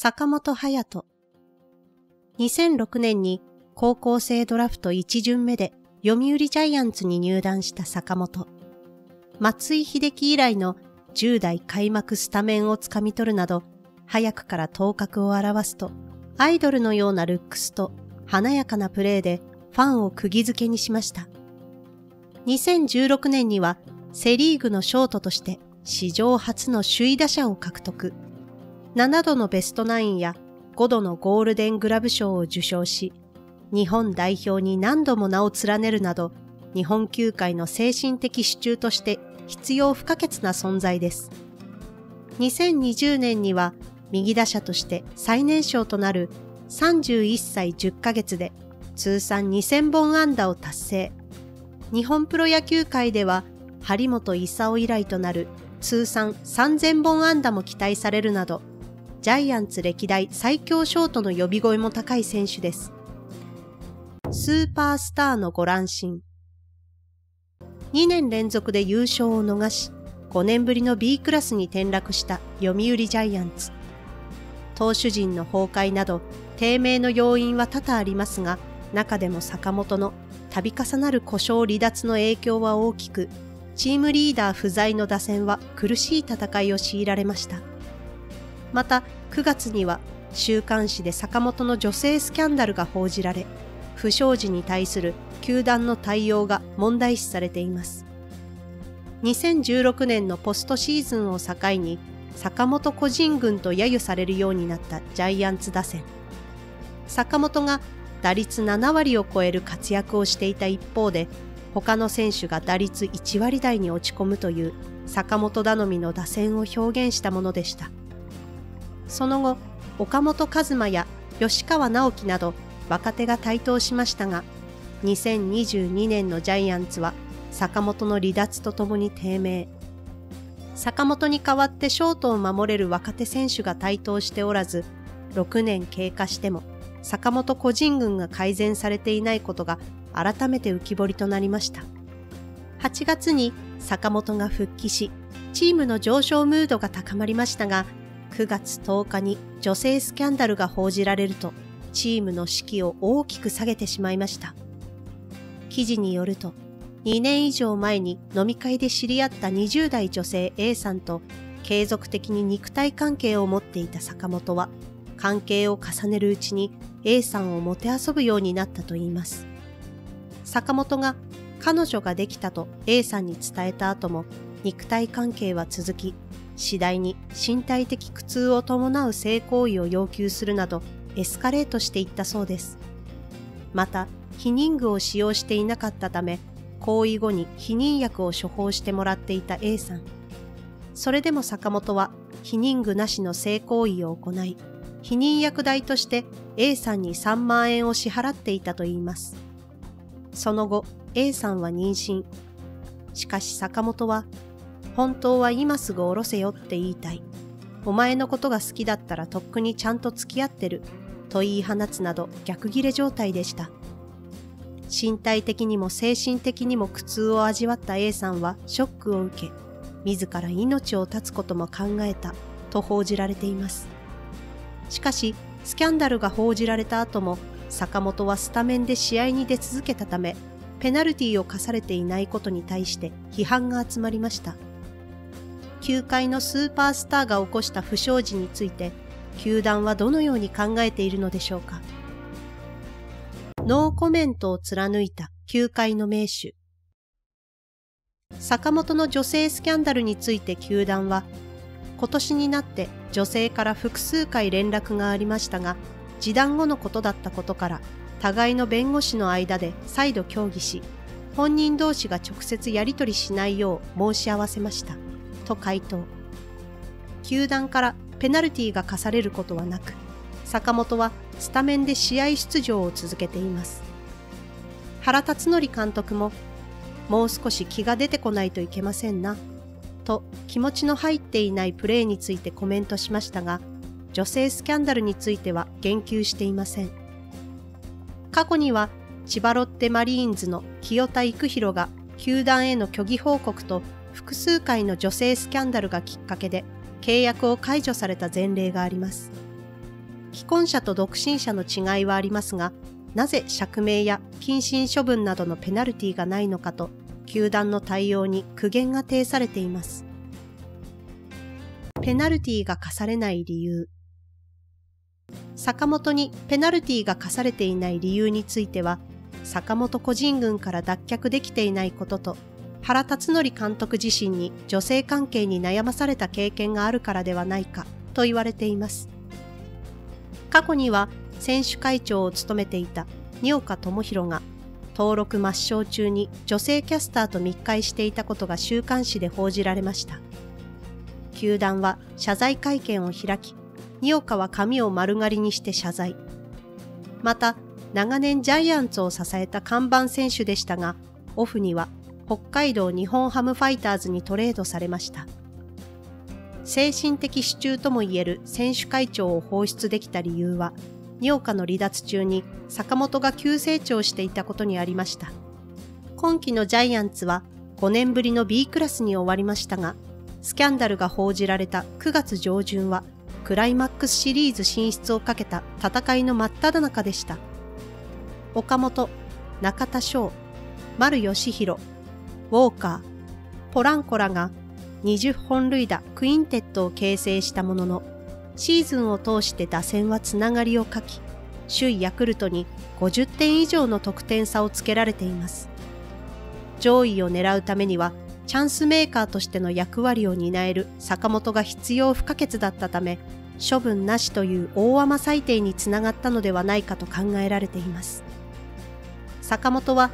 坂本勇人。2006年に高校生ドラフト1巡目で読売ジャイアンツに入団した坂本。松井秀喜以来の10代開幕スタメンをつかみ取るなど、早くから頭角を現すと、アイドルのようなルックスと華やかなプレーでファンを釘付けにしました。2016年にはセリーグのショートとして史上初の首位打者を獲得。7度のベストナインや5度のゴールデングラブ賞を受賞し、日本代表に何度も名を連ねるなど、日本球界の精神的支柱として必要不可欠な存在です。2020年には右打者として最年少となる31歳10ヶ月で通算2000本安打を達成。日本プロ野球界では張本勲以来となる通算3000本安打も期待されるなど、ジャイアンツ歴代最強ショートの呼び声も高い選手です。スーパースターのご乱心。2年連続で優勝を逃し、5年ぶりの B クラスに転落した読売ジャイアンツ。投手陣の崩壊など低迷の要因は多々ありますが、中でも坂本の度重なる故障離脱の影響は大きく、チームリーダー不在の打線は苦しい戦いを強いられました。また9月には週刊誌で坂本の女性スキャンダルが報じられ、不祥事に対する球団の対応が問題視されています。2016年のポストシーズンを境に坂本個人軍と揶揄されるようになったジャイアンツ打線。坂本が打率7割を超える活躍をしていた一方で、他の選手が打率1割台に落ち込むという坂本頼みの打線を表現したものでした。その後、岡本和真や吉川尚輝など若手が台頭しましたが、2022年のジャイアンツは坂本の離脱とともに低迷。坂本に代わってショートを守れる若手選手が台頭しておらず、6年経過しても坂本個人軍が改善されていないことが改めて浮き彫りとなりました。8月に坂本が復帰し、チームの上昇ムードが高まりましたが、9月10日に女性スキャンダルが報じられると、チームの士気を大きく下げてしまいました。記事によると、2年以上前に飲み会で知り合った20代女性 A さんと継続的に肉体関係を持っていた坂本は、関係を重ねるうちに A さんをもてあそぶようになったといいます。坂本が彼女ができたと A さんに伝えた後も肉体関係は続き、次第に身体的苦痛を伴う性行為を要求するなどエスカレートしていったそうです。また、避妊具を使用していなかったため、行為後に避妊薬を処方してもらっていた A さん。それでも坂本は避妊具なしの性行為を行い、避妊薬代として A さんに3万円を支払っていたといいます。その後、A さんは妊娠。しかし坂本は、本当は今すぐ下ろせよって言いたい。お前のことが好きだったらとっくにちゃんと付き合ってる。と言い放つなど逆ギレ状態でした。身体的にも精神的にも苦痛を味わった A さんはショックを受け、自ら命を絶つことも考えたと報じられています。しかし、スキャンダルが報じられた後も、坂本はスタメンで試合に出続けたため、ペナルティを課されていないことに対して批判が集まりました。球界のスーパースターが起こした不祥事について、球団はどのように考えているのでしょうか。ノーコメントを貫いた球界の名手。坂本の女性スキャンダルについて球団は、今年になって女性から複数回連絡がありましたが、示談後のことだったことから、互いの弁護士の間で再度協議し、本人同士が直接やり取りしないよう申し合わせました、と回答。球団からペナルティが課されることはなく、坂本はスタメンで試合出場を続けています。原辰徳監督も、もう少し気が出てこないといけませんな、と気持ちの入っていないプレーについてコメントしましたが、女性スキャンダルについては言及していません。過去には千葉ロッテマリーンズの清田育弘が球団への虚偽報告と複数回の女性スキャンダルがきっかけで契約を解除された前例があります。 既婚者と独身者の違いはありますが、なぜ釈明や謹慎処分などのペナルティがないのかと、球団の対応に苦言が呈されています。ペナルティが課されない理由。坂本にペナルティが課されていない理由については、坂本個人軍から脱却できていないことと、原辰徳監督自身に女性関係に悩まされた経験があるからではないかと言われています。過去には選手会長を務めていた二岡智弘が登録抹消中に女性キャスターと密会していたことが週刊誌で報じられました。球団は謝罪会見を開き、二岡は髪を丸刈りにして謝罪。また、長年ジャイアンツを支えた看板選手でしたが、オフには北海道日本ハムファイターズにトレードされました。精神的支柱ともいえる選手会長を放出できた理由は、二岡の離脱中に坂本が急成長していたことにありました。今季のジャイアンツは5年ぶりの B クラスに終わりましたが、スキャンダルが報じられた9月上旬は、クライマックスシリーズ進出をかけた戦いの真っ只中でした。岡本、中田翔、丸佳浩、ウォーカー、ポランコらが20本塁打クインテットを形成したものの、シーズンを通して打線はつながりを欠き、首位ヤクルトに50点以上の得点差をつけられています。上位を狙うためには、チャンスメーカーとしての役割を担える坂本が必要不可欠だったため、処分なしという大甘裁定につながったのではないかと考えられています。坂本は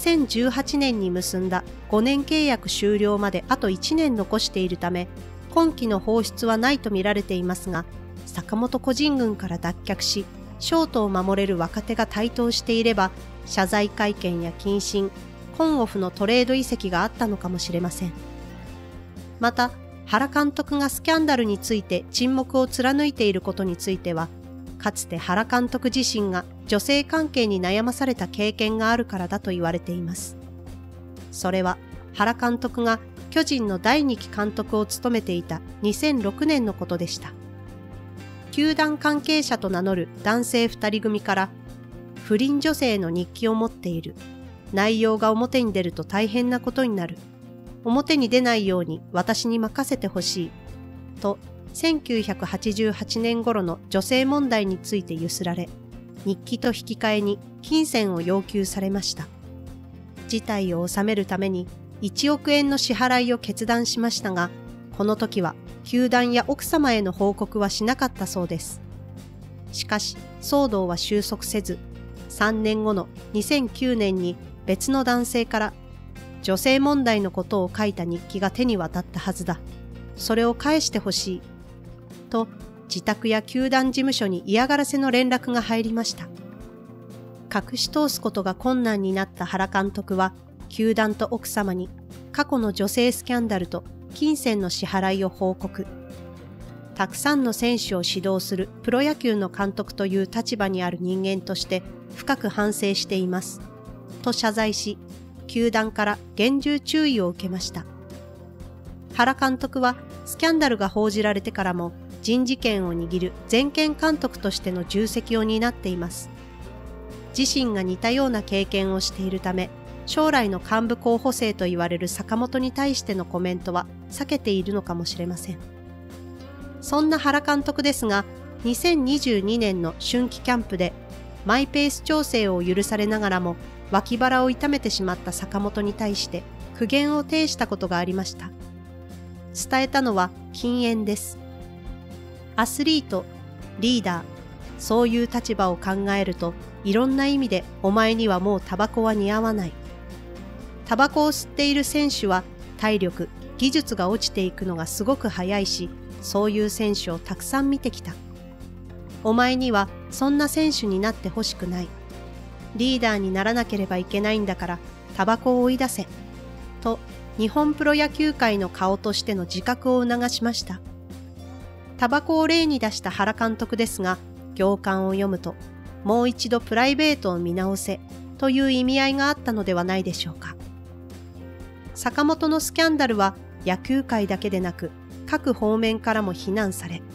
2018年に結んだ5年契約終了まであと1年残しているため、今季の放出はないと見られていますが、坂本個人軍から脱却し、ショートを守れる若手が台頭していれば、謝罪会見や謹慎、コンオフのトレード移籍があったのかもしれません。また、原監督がスキャンダルについて沈黙を貫いていることについては、かつて原監督自身が女性関係に悩まされた経験があるからだと言われています。それは原監督が巨人の第2期監督を務めていた2006年のことでした。球団関係者と名乗る男性2人組から、不倫女性の日記を持っている。内容が表に出ると大変なことになる。表に出ないように私に任せてほしい。と、1988年頃の女性問題についてゆすられ、日記と引き換えに金銭を要求されました。事態を収めるために1億円の支払いを決断しましたが、この時は球団や奥様への報告はしなかったそうです。しかし、騒動は収束せず、3年後の2009年に別の男性から、女性問題のことを書いた日記が手に渡ったはずだ。それを返してほしい。と、自宅や球団事務所に嫌がらせの連絡が入りました。隠し通すことが困難になった原監督は、球団と奥様に過去の女性スキャンダルと金銭の支払いを報告。たくさんの選手を指導するプロ野球の監督という立場にある人間として深く反省しています。と謝罪し、球団から厳重注意を受けました。原監督はスキャンダルが報じられてからも人事権を握る全権監督としての重責を担っています。自身が似たような経験をしているため、将来の幹部候補生と言われる坂本に対してのコメントは避けているのかもしれません。そんな原監督ですが、2022年の春季キャンプでマイペース調整を許されながらも脇腹を痛めてしまった坂本に対して苦言を呈したことがありました。伝えたのは禁煙です。アスリート、リーダー、そういう立場を考えると、いろんな意味でお前にはもうタバコは似合わない。タバコを吸っている選手は体力、技術が落ちていくのがすごく早いし、そういう選手をたくさん見てきた。お前にはそんな選手になってほしくない。リーダーにならなければいけないんだから、タバコを追い出せ。と、日本プロ野球界の顔としての自覚を促しました。タバコを例に出した原監督ですが、行間を読むと、もう一度プライベートを見直せという意味合いがあったのではないでしょうか。坂本のスキャンダルは野球界だけでなく、各方面からも非難され、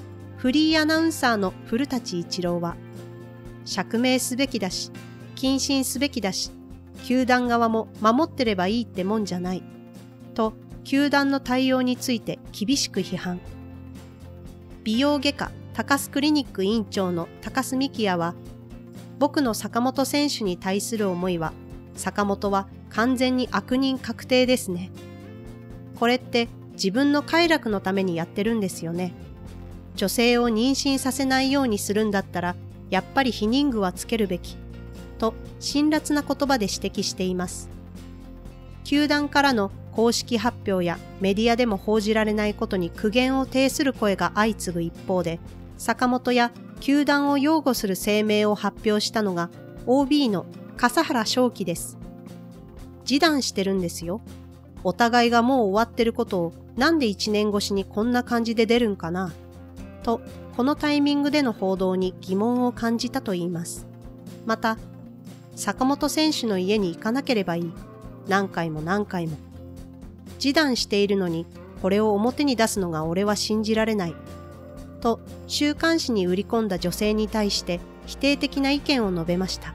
フリーアナウンサーの古舘一郎は、釈明すべきだし、謹慎すべきだし、球団側も守ってればいいってもんじゃない、と球団の対応について厳しく批判。美容外科高須クリニック院長の高須幹也は、僕の坂本選手に対する思いは、坂本は完全に悪人確定ですね。これって自分の快楽のためにやってるんですよね。女性を妊娠させないようにするんだったら、やっぱり避妊具はつけるべき、と辛辣な言葉で指摘しています。球団からの公式発表やメディアでも報じられないことに苦言を呈する声が相次ぐ一方で、坂本や球団を擁護する声明を発表したのが OB の笠原翔樹です。示談してるんですよ。お互いがもう終わってることをなんで1年越しにこんな感じで出るんかな、とこのタイミングでの報道に疑問を感じたといいます。また、坂本選手の家に行かなければいい。何回も何回も。示談しているのにこれを表に出すのが俺は信じられない。と週刊誌に売り込んだ女性に対して否定的な意見を述べました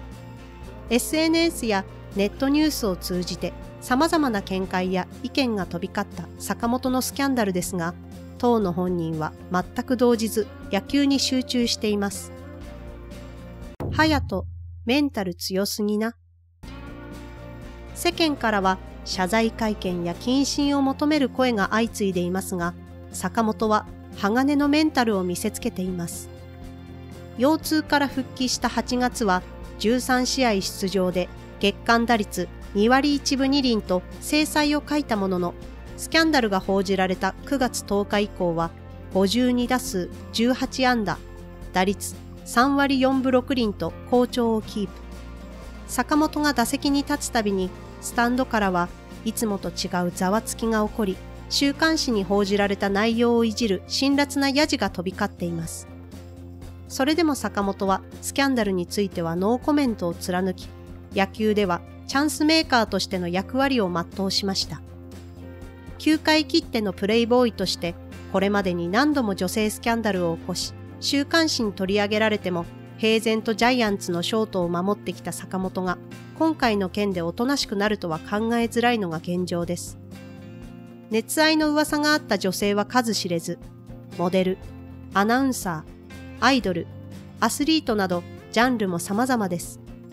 。SNS やネットニュースを通じて様々な見解や意見が飛び交った坂本のスキャンダルですが、当の本人は全く動じず野球に集中しています。隼人、メンタル強すぎな。世間からは謝罪会見や謹慎を求める声が相次いでいますが、坂本は鋼のメンタルを見せつけています。腰痛から復帰した8月は13試合出場で月間打率2割1分2厘と精彩を欠いたものの、スキャンダルが報じられた9月10日以降は52打数18安打、打率3割4分6厘と好調をキープ。坂本が打席に立つたびにスタンドからはいつもと違うざわつきが起こり、週刊誌に報じられた内容をいじる辛辣なヤジが飛び交っています。それでも坂本はスキャンダルについてはノーコメントを貫き、野球ではチャンスメーカーとしての役割を全うしました。球界きってのプレイボーイとして、これまでに何度も女性スキャンダルを起こし、週刊誌に取り上げられても平然とジャイアンツのショートを守ってきた坂本が、今回の件でおとなしくなるとは考えづらいのが現状です。熱愛の噂があった女性は数知れず、モデル、アナウンサー、アイドル、アスリートなどジャンルも様々です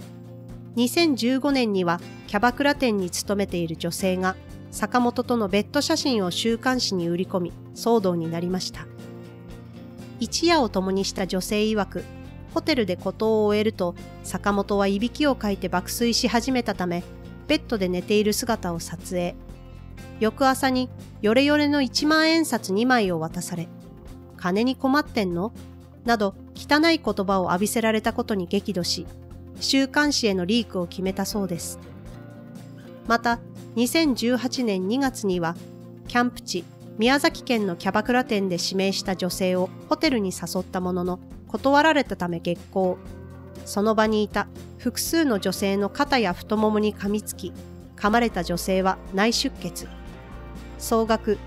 。2015年にはキャバクラ店に勤めている女性が坂本とのベッド写真を週刊誌に売り込み騒動になりました。一夜を共にした女性曰く、ホテルで事を終えると坂本はいびきをかいて爆睡し始めたため、ベッドで寝ている姿を撮影。翌朝にヨレヨレの1万円札2枚を渡され、金に困ってんの？など汚い言葉を浴びせられたことに激怒し、週刊誌へのリークを決めたそうです。また、2018年2月には、キャンプ地、宮崎県のキャバクラ店で指名した女性をホテルに誘ったものの、断られたため激高。その場にいた複数の女性の肩や太ももに噛みつき、噛まれた女性は内出血。総額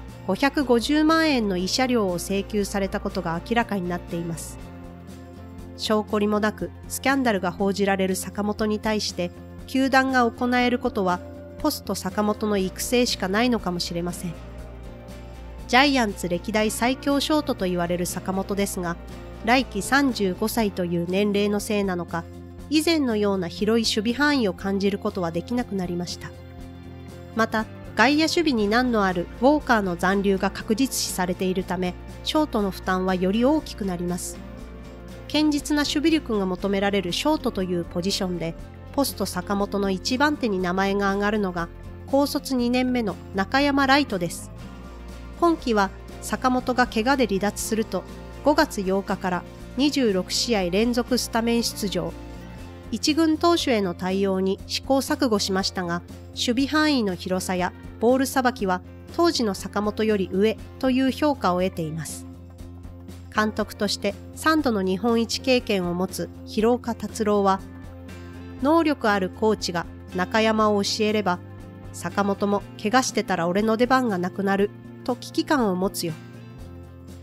550万円の慰謝料を請求されたことが明らかになっています。証拠りもなくスキャンダルが報じられる坂本に対して、球団が行えることはポスト坂本の育成しかないのかもしれません。ジャイアンツ歴代最強ショートと言われる坂本ですが、来季35歳という年齢のせいなのか、以前のような広い守備範囲を感じることはできなくなりました。また、外野守備に難のあるウォーカーの残留が確実視されているため、ショートの負担はより大きくなります。堅実な守備力が求められるショートというポジションで、ポスト坂本の一番手に名前が挙がるのが、高卒2年目の中山礼都です。今季は坂本が怪我で離脱すると、5月8日から26試合連続スタメン出場。一軍投手への対応に試行錯誤しましたが、守備範囲の広さやボールさばきは当時の坂本より上という評価を得ています。監督として3度の日本一経験を持つ廣岡達郎は、能力あるコーチが中山を教えれば、坂本も怪我してたら俺の出番がなくなると危機感を持つよ。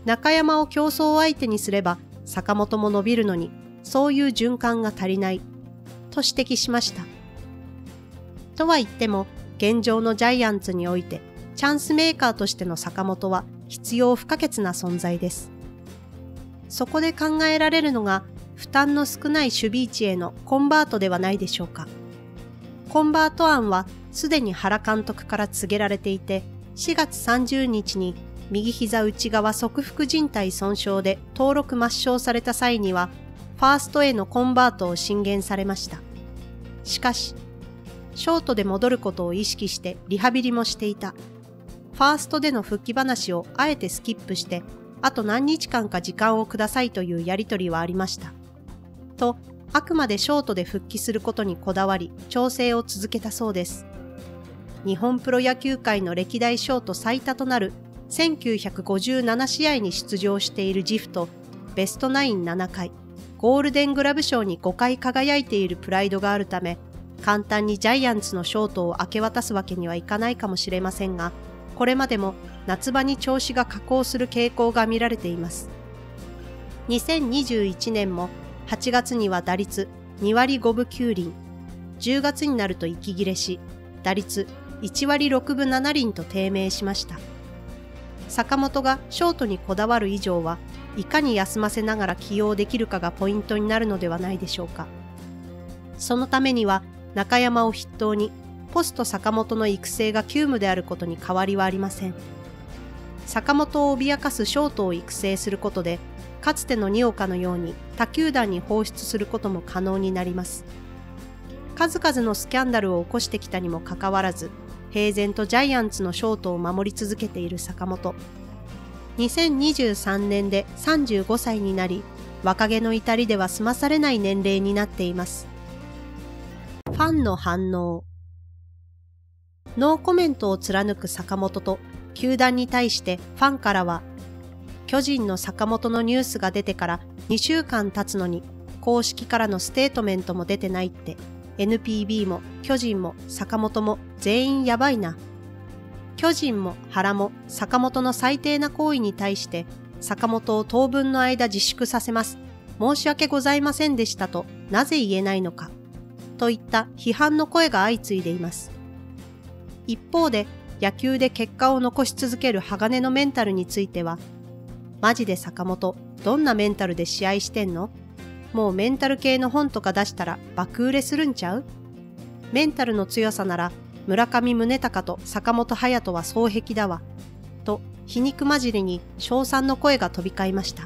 中山を競争相手にすれば坂本も伸びるのに、そういう循環が足りない、と指摘しました。とは言っても、現状のジャイアンツにおいて、チャンスメーカーとしての坂本は必要不可欠な存在です。そこで考えられるのが、負担の少ない守備位置へのコンバートではないでしょうか。コンバート案はすでに原監督から告げられていて、4月30日に右膝内側側副靭帯損傷で登録抹消された際には、ファーストへのコンバートを進言されました。しかし、ショートで戻ることを意識してリハビリもしていた。ファーストでの復帰話をあえてスキップして、あと何日間か時間をくださいというやりとりはありました。と、あくまでショートで復帰することにこだわり、調整を続けたそうです。日本プロ野球界の歴代ショート最多となる1957試合に出場しているジフと、ベストナイン7回、ゴールデングラブ賞に5回輝いているプライドがあるため、簡単にジャイアンツのショートを明け渡すわけにはいかないかもしれませんが、これまでも夏場に調子が下降する傾向が見られています。2021年も8月には打率2割5分9厘、10月になると息切れし、打率1割6分7厘と低迷しました。坂本がショートにこだわる以上は、いかに休ませながら起用できるかがポイントになるのではないでしょうか。そのためには、中山を筆頭に、ポスト坂本の育成が急務であることに変わりはありません。坂本を脅かすショートを育成することで、かつての二岡のように他球団に放出することも可能になります。数々のスキャンダルを起こしてきたにもかかわらず、平然とジャイアンツのショートを守り続けている坂本。2023年で35歳になり、若気の至りでは済まされない年齢になっています。ファンの反応。ノーコメントを貫く坂本と、球団に対してファンからは、巨人の坂本のニュースが出てから2週間経つのに、公式からのステートメントも出てないって、NPB も巨人も坂本も全員やばいな。巨人も原も坂本の最低な行為に対して、坂本を当分の間自粛させます。申し訳ございませんでしたとなぜ言えないのか。といった批判の声が相次いでいます。一方で、野球で結果を残し続ける鋼のメンタルについては、マジで坂本、どんなメンタルで試合してんの？もうメンタル系の本とか出したら爆売れするんちゃう？メンタルの強さなら村上宗隆と坂本勇人は双璧だわ。と皮肉交じりに称賛の声が飛び交いました。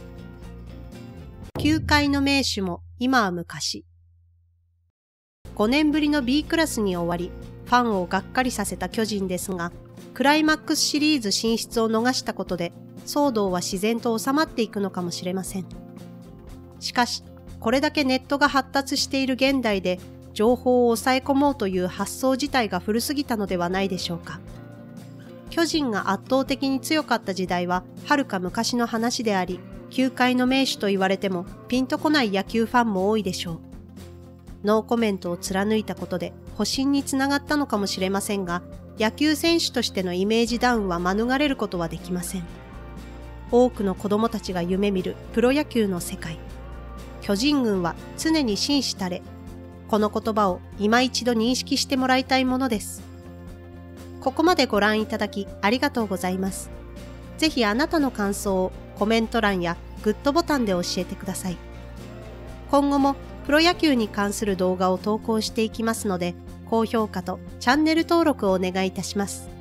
球界の名手も今は昔。5年ぶりの B クラスに終わり、ファンをがっかりさせた巨人ですが、クライマックスシリーズ進出を逃したことで、騒動は自然と収まっていくのかもしれません。しかし、これだけネットが発達している現代で、情報を抑え込もうという発想自体が古すぎたのではないでしょうか。巨人が圧倒的に強かった時代は、遥か昔の話であり、球界の名手と言われても、ピンとこない野球ファンも多いでしょう。ノーコメントを貫いたことで保身につながったのかもしれませんが、野球選手としてのイメージダウンは免れることはできません。多くの子供たちが夢見るプロ野球の世界。巨人軍は常に紳士たれ。この言葉を今一度認識してもらいたいものです。ここまでご覧いただきありがとうございます。ぜひあなたの感想をコメント欄やグッドボタンで教えてください。今後もプロ野球に関する動画を投稿していきますので、高評価とチャンネル登録をお願いいたします。